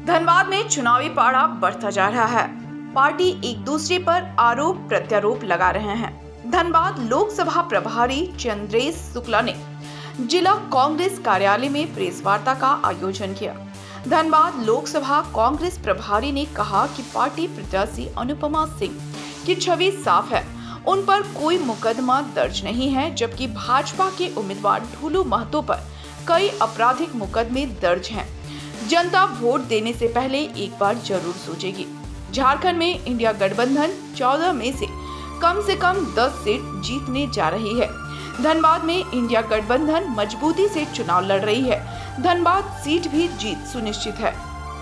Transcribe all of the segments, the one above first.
धनबाद में चुनावी पारा बढ़ता जा रहा है। पार्टी एक दूसरे पर आरोप प्रत्यारोप लगा रहे हैं। धनबाद लोकसभा प्रभारी चंद्रेश शुक्ला ने जिला कांग्रेस कार्यालय में प्रेस वार्ता का आयोजन किया। धनबाद लोकसभा कांग्रेस प्रभारी ने कहा कि पार्टी प्रत्याशी अनुपमा सिंह की छवि साफ है, उन पर कोई मुकदमा दर्ज नहीं है, जबकि भाजपा के उम्मीदवार ढूलू महतो पर कई आपराधिक मुकदमे दर्ज हैं। जनता वोट देने से पहले एक बार जरूर सोचेगी। झारखंड में इंडिया गठबंधन 14 में से कम 10 सीट जीतने जा रही है। धनबाद में इंडिया गठबंधन मजबूती से चुनाव लड़ रही है। धनबाद सीट भी जीत सुनिश्चित है।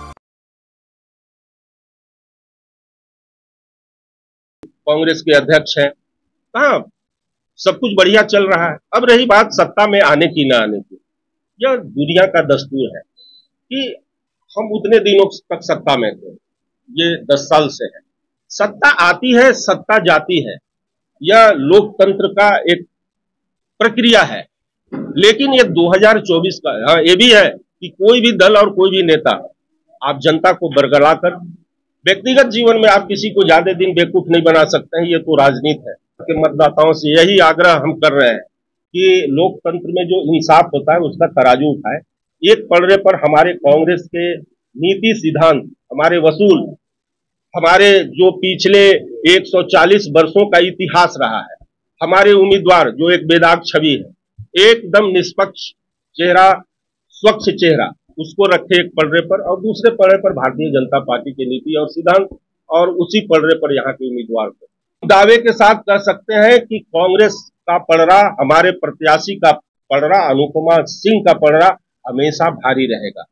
कांग्रेस के अध्यक्ष हैं, हाँ सब कुछ बढ़िया चल रहा है। अब रही बात सत्ता में आने की न आने की, यह दुनिया का दस्तूर है कि हम उतने दिनों तक सत्ता में थे, ये 10 साल से है। सत्ता आती है, सत्ता जाती है, यह लोकतंत्र का एक प्रक्रिया है। लेकिन ये 2024 का हाँ ये भी है कि कोई भी दल और कोई भी नेता आप जनता को बरगला कर व्यक्तिगत जीवन में आप किसी को ज्यादा दिन बेवकूफ नहीं बना सकते हैं। ये तो राजनीति है। के मतदाताओं से यही आग्रह हम कर रहे हैं कि लोकतंत्र में जो इंसाफ होता है उसका तराजू उठाए। एक पलड़े पर हमारे कांग्रेस के नीति सिद्धांत, हमारे वसूल, हमारे जो पिछले 140 वर्षों का इतिहास रहा है, हमारे उम्मीदवार जो एक बेदाग छवि है, एकदम निष्पक्ष चेहरा, स्वच्छ चेहरा, उसको रखे एक पलड़े पर, और दूसरे पलड़े पर भारतीय जनता पार्टी की नीति और सिद्धांत, और उसी पलड़े पर यहाँ के उम्मीदवार को दावे के साथ कह सकते हैं कि कांग्रेस का पलड़ा, हमारे प्रत्याशी का पलड़ा, अनुपमा सिंह का पलड़ा हमेशा भारी रहेगा।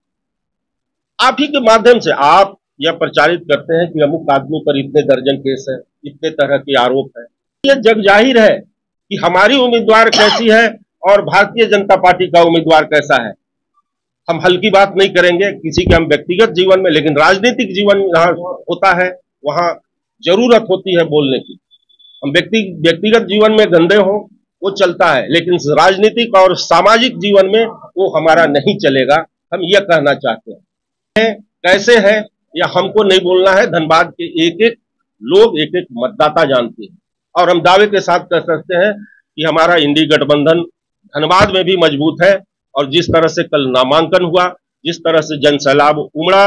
आप ही के माध्यम से आप यह प्रचारित करते हैं कि अमुक आदमी पर इतने दर्जन केस है, इतने तरह के आरोप है। यह जग जाहिर है कि हमारी उम्मीदवार कैसी है और भारतीय जनता पार्टी का उम्मीदवार कैसा है। हम हल्की बात नहीं करेंगे किसी के हम व्यक्तिगत जीवन में, लेकिन राजनीतिक जीवन जहां होता है वहां जरूरत होती है बोलने की। हम व्यक्तिगत जीवन में गंदे हो वो चलता है, लेकिन राजनीतिक और सामाजिक जीवन में वो हमारा नहीं चलेगा। हम यह कहना चाहते हैं कैसे है या हमको नहीं बोलना है। धनबाद के एक एक लोग, एक एक मतदाता जानते हैं, और हम दावे के साथ कह सकते हैं कि हमारा इंडी गठबंधन धनबाद में भी मजबूत है। और जिस तरह से कल नामांकन हुआ, जिस तरह से जन सैलाब उमड़ा,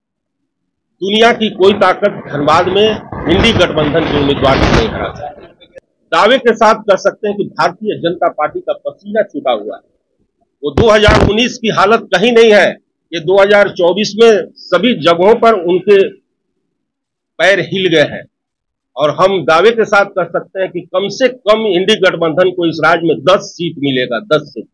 दुनिया की कोई ताकत धनबाद में इंडी गठबंधन के उम्मीदवार को नहीं हरा सकती। दावे के साथ कह सकते हैं कि भारतीय जनता पार्टी का पसीना छूटा हुआ है। वो 2019 की हालत कहीं नहीं है, ये 2024 में सभी जगहों पर उनके पैर हिल गए हैं। और हम दावे के साथ कह सकते हैं कि कम से कम इंडी गठबंधन को इस राज्य में 10 सीट मिलेगा, 10 सीट।